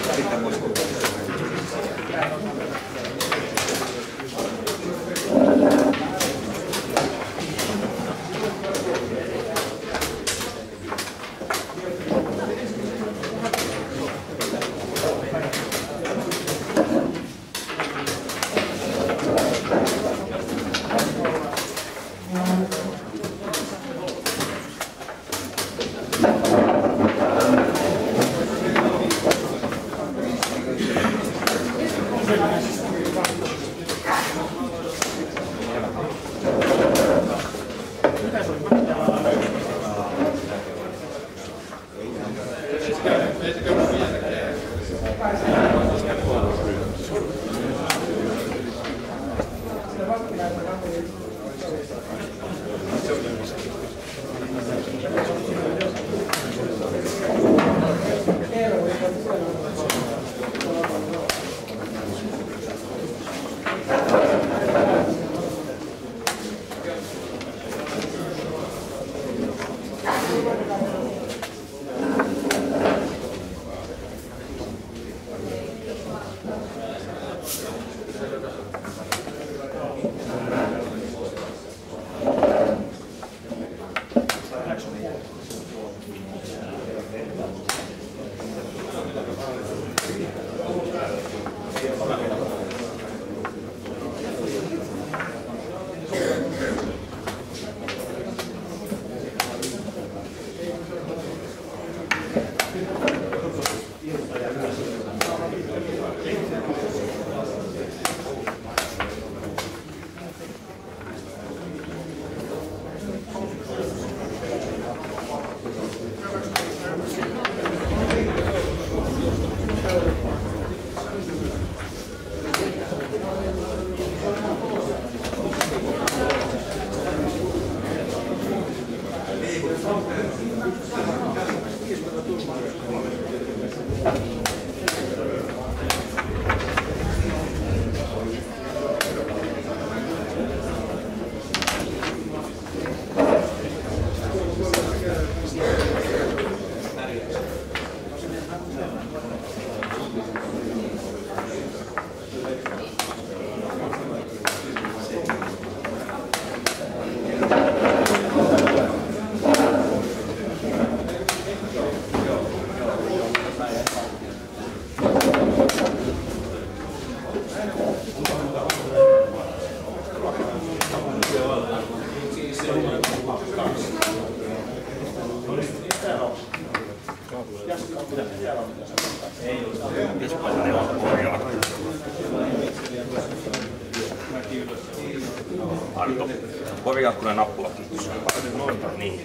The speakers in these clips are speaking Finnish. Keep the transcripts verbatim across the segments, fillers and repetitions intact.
Arto. Korjaa kyllä nappula, kiitos. Niin.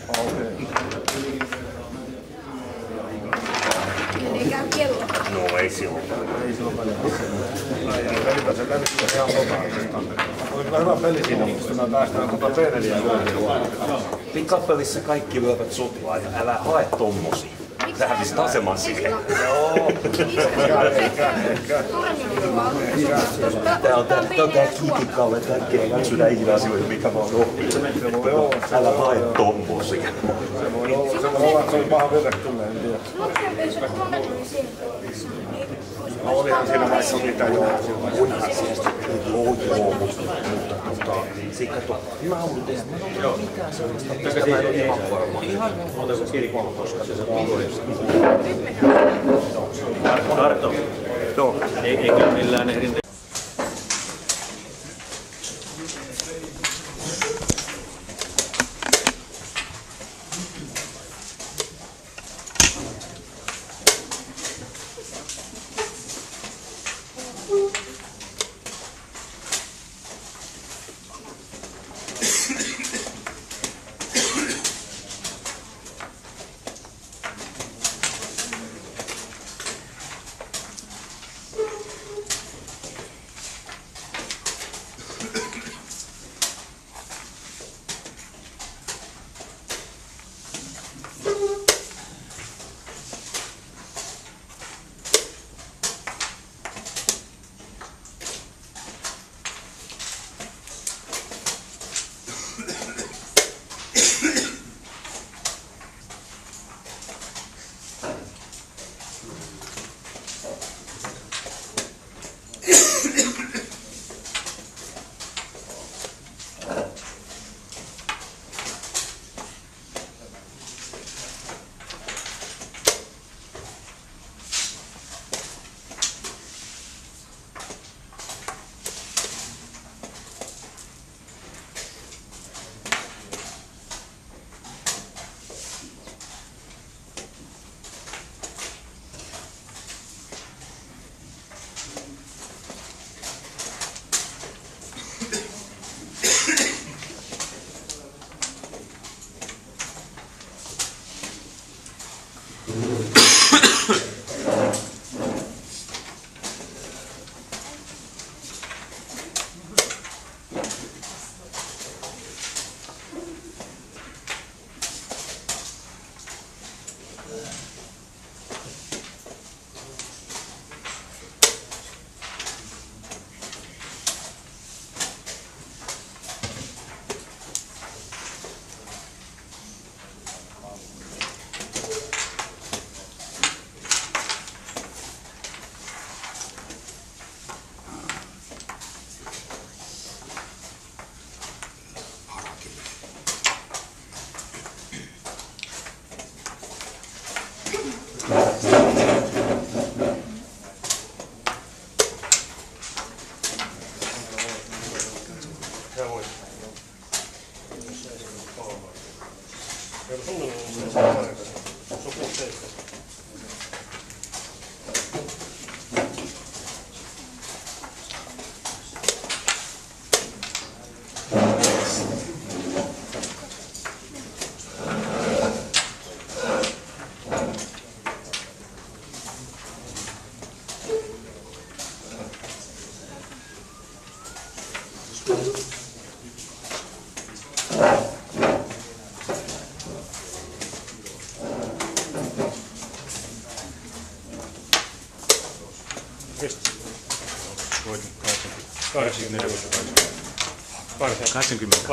Ei käy kello. No ei silloin. Ei silloin välillä. Välillä se lämmittää ihan totaisesti. Oli kyllä hyvä peli siinä, mutta mä päästään tuota Peneliä lyödään. Pikapelissä kaikki lyövät sotilaa ja älä hae tommosia. Sä hävisit aseman siihen. Joo. Tää on tää, tää on tää kiikikalle tärkeä läksynä ikinä asioita, mikä mä oon oppinut. Älä hae tommosia. Se voi olla, se voi olla, se oli paha virhe kyllä, en tiedä. No olihan siinä vaikka mitä joo. Onhan siellä joo joo, mutta mutta siitä kato, mä haluan tehdä, mä en ole mitään sellaista, mistä mä en ole ihan varma. Ihan Otako kirkon, koska se on luollista. Arto. Joo. Eikä millään ehdin. kahdeksankymmentä.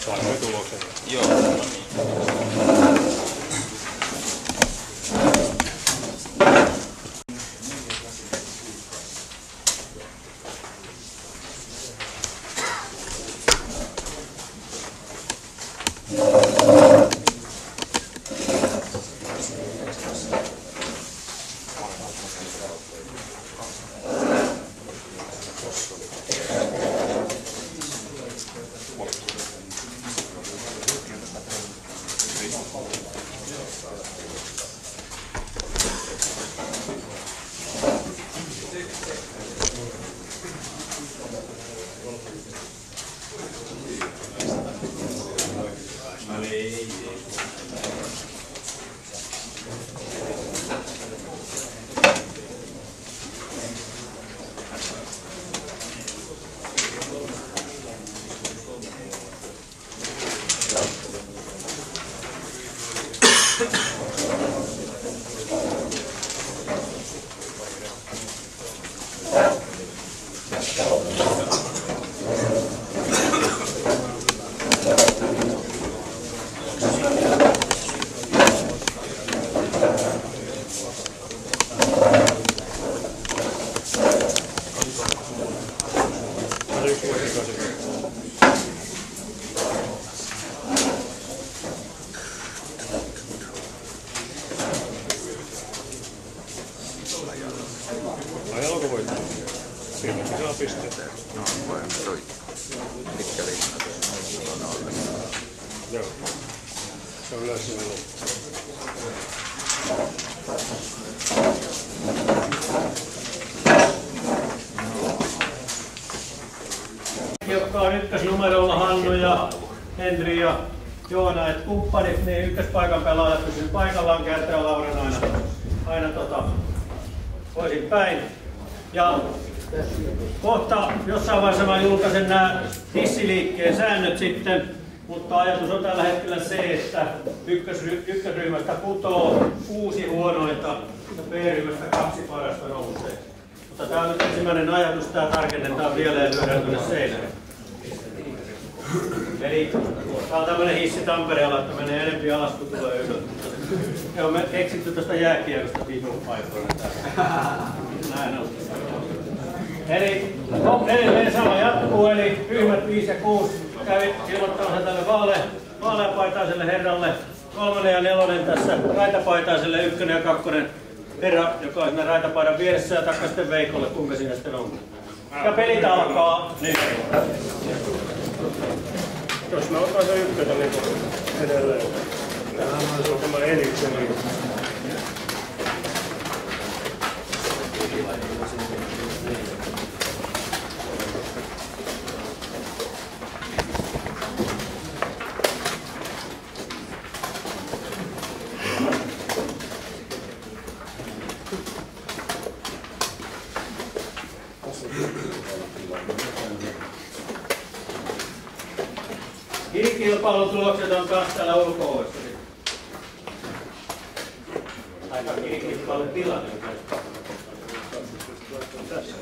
Saamme tuloksen. Joo, no niin. Ajalako voittaa? Siinäkin saa pisteitä. No, voi toi. Mitkä liikaa? Joo. Se on yleensä loppu. Jotka on ykkösnumerolla Hannu ja Henri ja Joona, että kumppanit, niin ykköspaikan pelaajat pysyvät paikallaan, Kerta ja Lauren aina, aina tota, toisin päin. Ja kohta jossain vaiheessa mä julkaisen nämä hissiliikkeen säännöt sitten, mutta ajatus on tällä hetkellä se, että ykkösry, ykkösryhmästä putoo kuusi huonointa ja B-ryhmästä kaksi parasta nousee. Mutta tämä on nyt ensimmäinen ajatus, tämä tarkennetaan vielä ja lyödään tuonne seinään. Eli tämä on tämmöinen hissi Tampereella, että menee enempi alas kuin tulee ylös. Me on keksitty tästä jääkiekosta viime paikoilla. Näin on. Eli no, edelleen sama jatkuu, eli ryhmät viisi ja kuusi kävi ilmoittamassa tälle vaale, vaaleapaitaiselle herralle. Kolmonen ja nelonen tässä raitapaitaiselle, ykkönen ja kakkonen herra, joka on siinä raitapaidan vieressä, ja takka sitten Veikolle, kuinka siinä sitten on. Ja pelit alkaa nyt. Jos mä otan sen ykkösen niin edelleen. Se on tämä Eliksen. Kilpailun tulokset on taas täällä ulko-ovessa. Aika kilpailun tilanne. Tässä.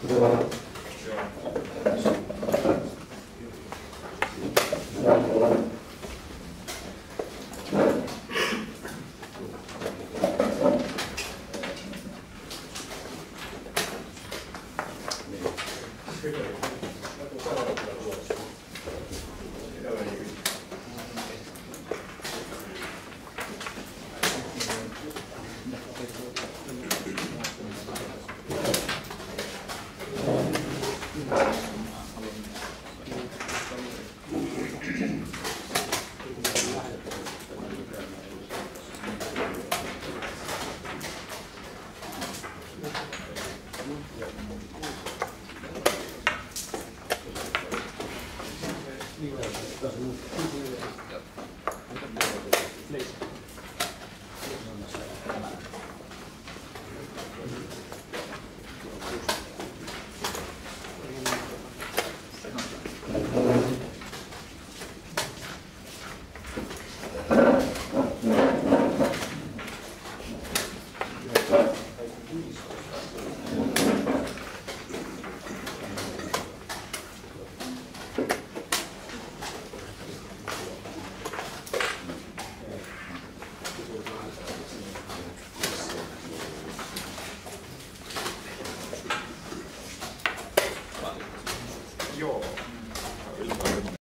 kuten